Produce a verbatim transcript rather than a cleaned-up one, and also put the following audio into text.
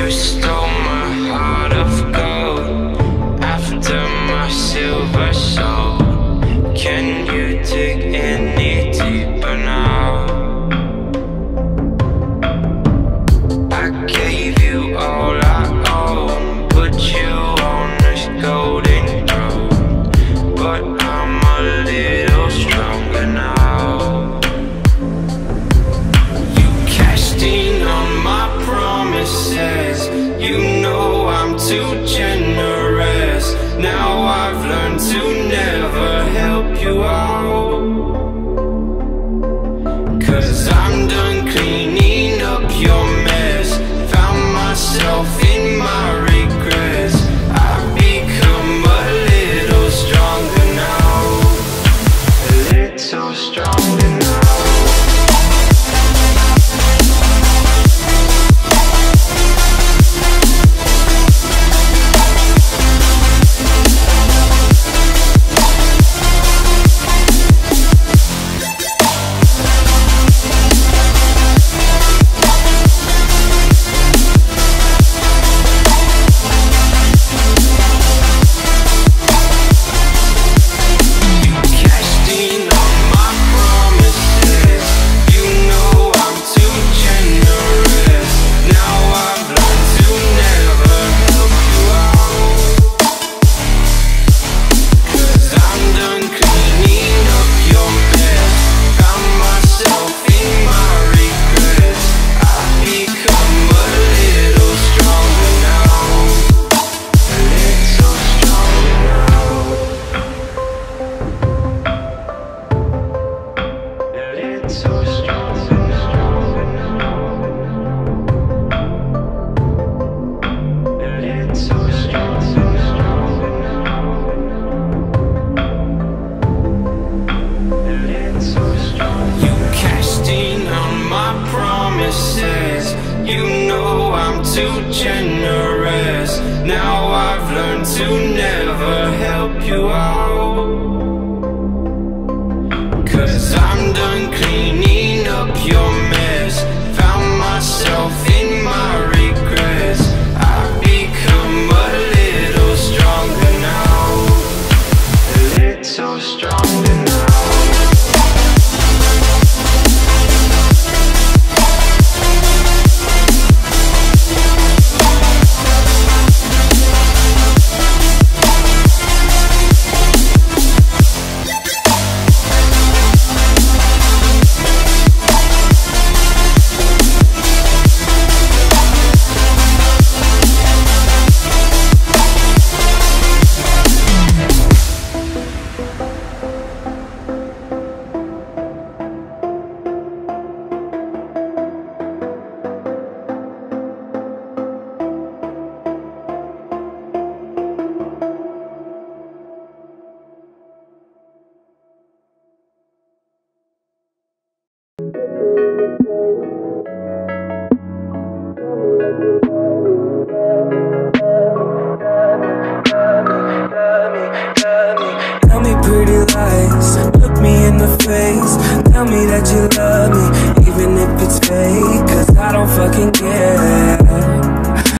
you stole my heart of gold after my silver soul. Can you dig any deeper now? I gave you all I own, put you on this golden throne, but I'm a little stronger now. You cashed in on my promises, you know I'm too generous. Now I've learned to never help you out, 'cause I'm done cleaning up your mess. Found myself in my regrets. I've become a little stronger now, a little stronger now. You know I'm too generous. Now I've learned to never help you out, 'cause I'm done cleaning up your mess.